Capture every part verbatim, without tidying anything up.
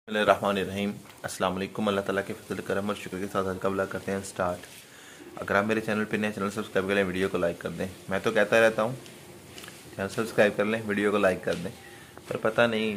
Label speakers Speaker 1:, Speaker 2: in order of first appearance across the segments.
Speaker 1: बिस्मिल्लाहिर्रहमानिर्रहीम। अस्सलाम वालेकुम। अल्लाह ताला के फजल करम और शुक्र के साथ आज का व्लॉग करते हैं स्टार्ट। अगर आप मेरे चैनल पे नए चैनल सब्सक्राइब कर लें, वीडियो को लाइक कर दें। मैं तो कहता रहता हूँ चैनल सब्सक्राइब कर लें, वीडियो को लाइक कर दें, पर पता नहीं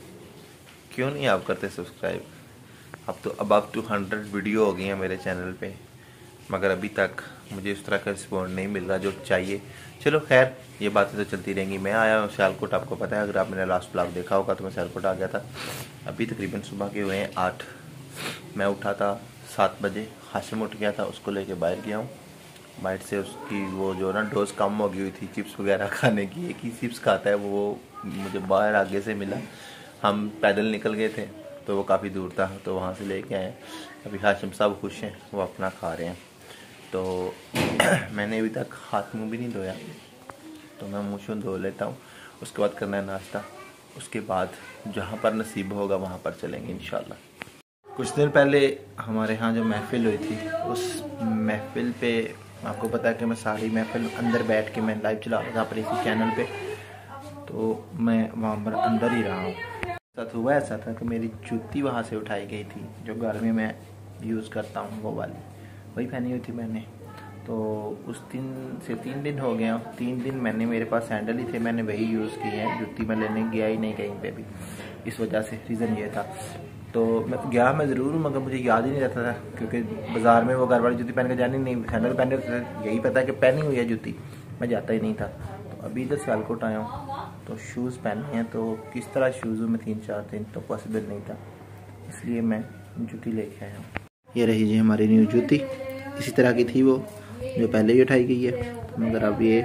Speaker 1: क्यों नहीं आप करते सब्सक्राइब। अब तो अब टू हंड्रेड वीडियो हो गई हैं मेरे चैनल पर, मगर अभी तक मुझे उस तरह का रिस्पॉन्ड नहीं मिल रहा जो चाहिए। चलो खैर, ये बातें तो चलती रहेंगी। मैं आया हूँ सियालकोट, आपको पता है, अगर आप मेरा लास्ट ब्लॉग देखा होगा तो मैं सियालकोट आ गया था। अभी तकरीबन सुबह के हुए हैं आठ। मैं उठा था सात बजे, हाशिम उठ गया था, उसको लेके बाहर गया हूँ। बाहर से उसकी वो जो ना डोज कम हो गई हुई थी चिप्स वगैरह खाने की, एक ही चिप्स खाता है वो, मुझे बाहर आगे से मिला। हम पैदल निकल गए थे तो वो काफ़ी दूर था, तो वहाँ से लेके आए। अभी हाशिम साहब खुश हैं, वो अपना खा रहे हैं। तो मैंने अभी तक हाथ मुंह भी नहीं धोया, तो मैं मुँह शूँ धो लेता हूँ। उसके बाद करना है नाश्ता, उसके बाद जहाँ पर नसीब होगा वहाँ पर चलेंगे इंशाल्लाह। कुछ देर पहले हमारे यहाँ जो महफिल हुई थी, उस महफिल पे आपको पता है कि मैं सारी महफिल अंदर बैठ के मैं लाइव चला रहा था अपने इसी चैनल पे, तो मैं वहाँ पर अंदर ही रहा हूँ। साथ हुआ ऐसा था कि मेरी जूती वहाँ से उठाई गई थी, जो घर में मैं यूज़ करता हूँ वो वाली, वही पहनी हुई थी मैंने। तो उस दिन से तीन दिन हो गए, तीन दिन मैंने, मेरे पास सैंडल ही थे, मैंने वही यूज़ किए हैं। जूती मैं लेने गया ही नहीं कहीं पे भी, इस वजह से रीज़न ये था। तो मैं गया मैं ज़रूर, मगर मुझे याद ही नहीं रहता था, क्योंकि बाज़ार में वो घर वाली जूती पहन के जानी नहीं, सैंडल पहने यही पता है कि पहनी हुई है जूती, मैं जाता ही नहीं था। तो अभी इधर सियालकोट आया हूँ तो शूज़ पहने हैं, तो किस तरह शूज़ों में तीन चार दिन तो पॉसिबल नहीं था, इसलिए मैं जूती लेके आया हूँ। ये रही जी हमारी न्यू जूती, इसी तरह की थी वो जो पहले ही उठाई गई है, मगर अब ये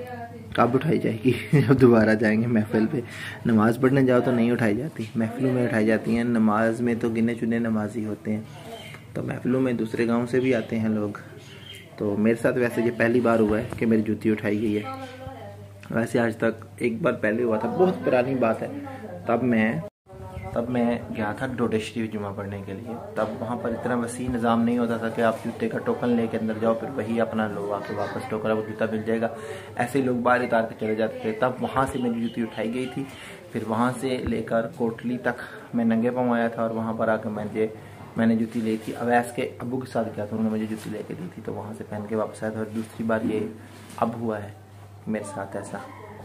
Speaker 1: कब उठाई जाएगी जब दोबारा जाएंगे महफिल पे। नमाज़ पढ़ने जाओ तो नहीं उठाई जाती, महफिलों में उठाई जाती हैं। नमाज में तो गिने चुने नमाजी होते हैं, तो महफिलों में दूसरे गांव से भी आते हैं लोग। तो मेरे साथ वैसे ये पहली बार हुआ है कि मेरी जूती उठाई गई है। वैसे आज तक एक बार पहले हुआ था, बहुत पुरानी बात है। तब मैं तब मैं गया था डोडे शरीफ जुमा पढ़ने के लिए। तब वहाँ पर इतना वसी निज़ाम नहीं होता था कि आप जूते का टोकन लेके अंदर जाओ फिर वही अपना लो, आके वापस टोकन आपको जूता मिल जाएगा। ऐसे ही लोग बाहर उतार के चले जाते थे। तब वहाँ से मेरी जूती उठाई गई थी, फिर वहाँ से लेकर कोटली तक मैं नंगे पाँव आया था, और वहाँ पर आकर मैंने मैंने जूती ली थी। अवैस के अबू के साथ गया था, उन्होंने मुझे जूती लेके दी थी, तो वहाँ से पहन के वापस आया था। और दूसरी बार ये अब हुआ है मेरे साथ ऐसा।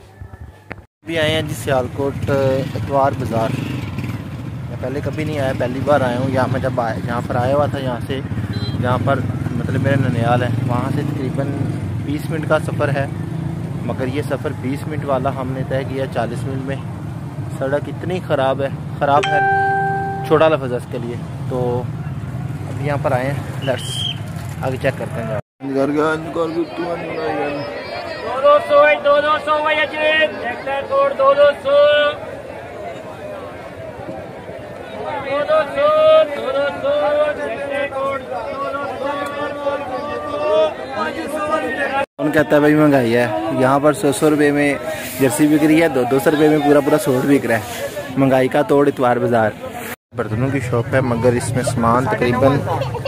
Speaker 1: अभी आए हैं जी सियालकोट इतवार बाज़ार, पहले कभी नहीं आया, पहली बार आया हूँ। यहाँ मैं जब आया, यहाँ पर आया हुआ था, यहाँ से जहाँ पर मतलब मेरा ननियाल है, वहाँ से तकरीबन बीस मिनट का सफ़र है, मगर ये सफ़र बीस मिनट वाला हमने तय किया चालीस मिनट में। सड़क इतनी ख़राब है, ख़राब है, छोटा लफ्ज़ है इसके लिए। तो अभी यहाँ पर आए हैं, लेट्स आगे चेक करते हैं। कौन कहता है भाई महंगाई है। यहाँ पर सौ सौ रुपये में जर्सी बिक रही है, दो दो सौ रुपये में पूरा पूरा सूट बिक रहा है। महंगाई का तोड़ इतवार बाजार। बर्तनों की शॉप है, मगर इसमें सामान तकरीबन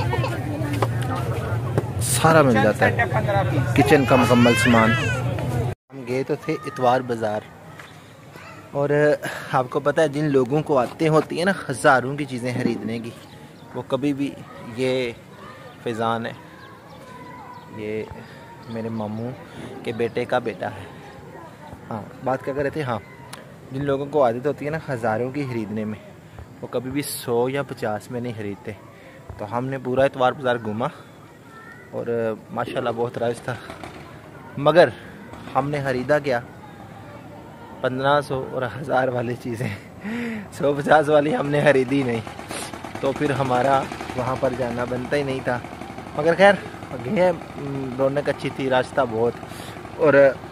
Speaker 1: सारा मिल जाता है, किचन का मुकम्मल सामान। हम गए तो थे इतवार बाजार, और आपको पता है जिन लोगों को आते होती है ना हज़ारों की चीज़ें खरीदने की, वो कभी भी, ये फैज़ान है, ये मेरे मामू के बेटे का बेटा है। हाँ, बात क्या कर रहे थे। हाँ, जिन लोगों को आदत होती है ना हज़ारों की खरीदने में, वो कभी भी सौ या पचास में नहीं खरीदते। तो हमने पूरा इतवार बाज़ार घूमा, और माशाल्लाह बहुत रश था, मगर हमने ख़रीदा क्या, पंद्रह सौ और हज़ार वाली चीज़ें, सौ पचास वाली हमने ख़रीदी नहीं। तो फिर हमारा वहाँ पर जाना बनता ही नहीं था, मगर खैर गए, रौनक अच्छी थी, रास्ता बहुत। और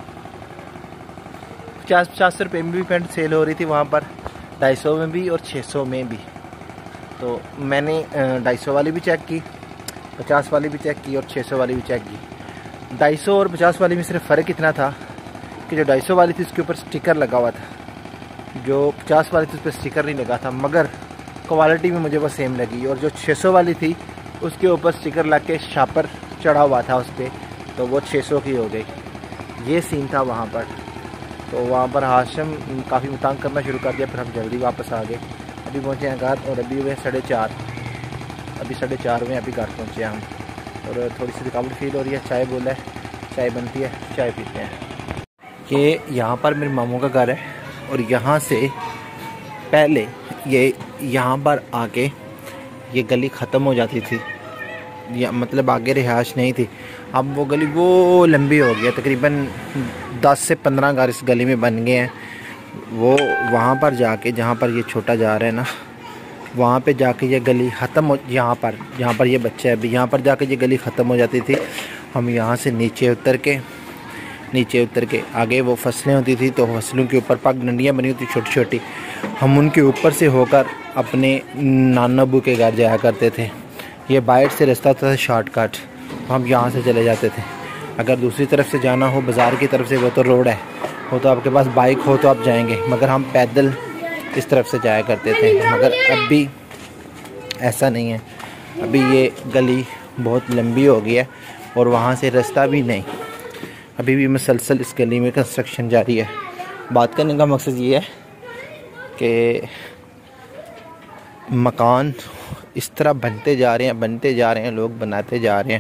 Speaker 1: पचास पचास रुपये में भी पैंट सेल हो रही थी वहाँ पर, ढाई सौ में भी और छः सौ में भी। तो मैंने ढाई सौ वाली भी चेक की, पचास वाली भी चेक की, और छः सौ वाली भी चेक की। ढाई सौ और पचास वाली में सिर्फ फ़र्क इतना था कि जो ढाई सौ वाली थी उसके ऊपर स्टिकर लगा हुआ था, जो पचास वाली थी उस पर स्टिकर नहीं लगा था, मगर क्वालिटी भी मुझे वो सेम लगी। और जो छः सौ वाली थी उसके ऊपर स्टिकर लग के शापर चढ़ा हुआ था उस पर, तो वो छः सौ की हो गई। ये सीन था वहाँ पर। तो वहाँ पर हाशिम काफ़ी तंग करना शुरू कर दिया, फिर हम जल्दी वापस आ गए।
Speaker 2: अभी पहुँचे हैं घर और अभी हुए साढ़े चार अभी साढ़े चार हुए अभी घर पहुँचे हैं हम। और थोड़ी सी थकावट फील हो रही है। चाय बोला है, चाय बनती है, चाय पीते हैं। ये यहाँ पर मेरे मामू का घर है और यहाँ से पहले ये यहाँ पर आके ये गली ख़त्म हो जाती थी, या मतलब आगे रिहाइश नहीं थी। अब वो गली वो लंबी हो गई है, तकरीबन दस से पंद्रह घर इस गली में बन गए हैं। वो वहाँ पर जाके जहाँ पर ये छोटा जा रहा है ना, वहाँ पे जाके ये गली ख़त्म हो, यहाँ पर जहाँ पर ये बच्चा है अभी, यहाँ पर जाके ये गली ख़त्म हो जाती थी। हम यहाँ से नीचे उतर के नीचे उतर के आगे वो फसलें होती थी, तो फसलों के ऊपर पग डंडियाँ बनी होती छोटी छोटी, हम उनके ऊपर से होकर अपने नाना अब्बू के घर जाया करते थे। ये बाइट से रास्ता था शॉर्टकट, हम यहाँ से चले जाते थे। अगर दूसरी तरफ से जाना हो बाज़ार की तरफ से, वो तो रोड है, वो तो आपके पास बाइक हो तो आप जाएंगे, मगर हम पैदल इस तरफ से जाया करते थे। मगर अभी ऐसा नहीं है, अभी ये गली बहुत लंबी हो गई है और वहाँ से रास्ता भी नहीं। अभी भी मुसलसल इस गली में कंस्ट्रक्शन जारी है। बात करने का मकसद ये है कि मकान इस तरह बनते जा रहे हैं बनते जा रहे हैं लोग बनाते जा रहे हैं,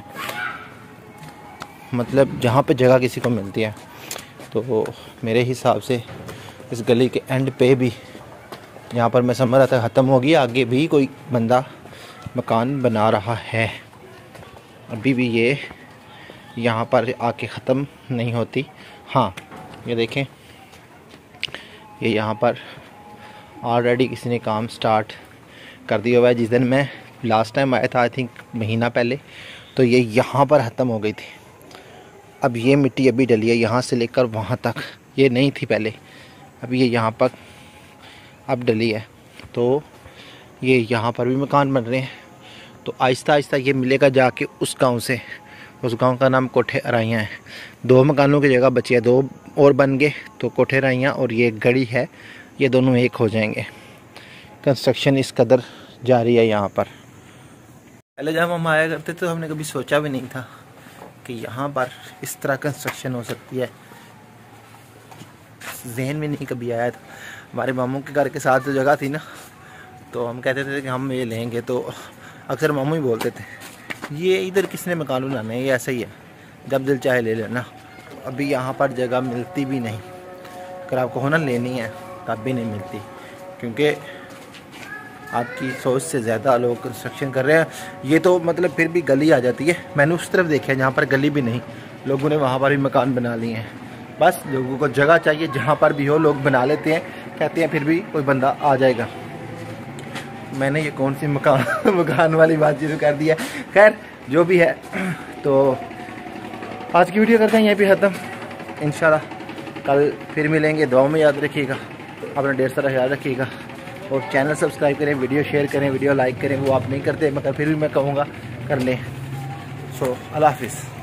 Speaker 2: मतलब जहाँ पे जगह किसी को मिलती है। तो मेरे हिसाब से इस गली के एंड पे भी, यहाँ पर मैं समझ रहा था ख़त्म होगी, आगे भी कोई बंदा मकान बना रहा है। अभी भी ये यहाँ पर आके ख़त्म नहीं होती। हाँ ये देखें, ये यहाँ पर ऑलरेडी किसी ने काम स्टार्ट कर दिया हुआ है। जिस दिन मैं लास्ट टाइम आया था, आई थिंक महीना पहले, तो ये यहाँ पर ख़त्म हो गई थी। अब ये मिट्टी अभी डली है यहाँ से लेकर वहाँ तक, ये नहीं थी पहले, अभी ये यहाँ पर अब डली है। तो ये यहाँ पर भी मकान बन रहे हैं। तो आहिस्ता आहिस्ता ये मिलेगा जाके उस गांव से, उस गांव का नाम कोठे अराइयाँ है। दो मकानों की जगह बची है, दो और बन गए तो कोठे अराइयाँ और ये गड़ी है, ये दोनों एक हो जाएंगे। कंस्ट्रक्शन इस कदर जारी है यहाँ पर। पहले जब हम आया करते तो हमने कभी सोचा भी नहीं था कि यहाँ पर इस तरह कंस्ट्रक्शन हो सकती है, जहन में नहीं कभी आया था। हमारे मामू के घर के साथ जो जगह थी ना, तो हम कहते थे कि हम ये लेंगे, तो अक्सर मामू ही बोलते थे ये इधर किसने मकान बनाना है, ये ऐसा ही है, जब दिल चाहे ले लेना। अभी यहाँ पर जगह मिलती भी नहीं, अगर आपको होना लेनी है तब भी नहीं मिलती, क्योंकि आपकी सोच से ज़्यादा लोग कंस्ट्रक्शन कर रहे हैं। ये तो मतलब फिर भी गली आ जाती है, मैंने उस तरफ देखा है जहाँ पर गली भी नहीं, लोगों ने वहाँ पर भी मकान बना लिए हैं। बस लोगों को जगह चाहिए, जहाँ पर भी हो लोग बना लेते हैं, कहते हैं फिर भी कोई बंदा आ जाएगा। मैंने ये कौन सी मकान मकान वाली बात शुरू कर दी है। खैर जो भी है, तो आज की वीडियो करते हैं यहीं पे ख़त्म। इंशाल्लाह कल फिर मिलेंगे। दुआ में याद रखिएगा, अपना ढेर सारा ख्याल रखिएगा और चैनल सब्सक्राइब करें, वीडियो शेयर करें, वीडियो लाइक करें। वो आप नहीं करते, मगर फिर भी मैं कहूँगा कर लें। सो अल्लाह हाफिज़।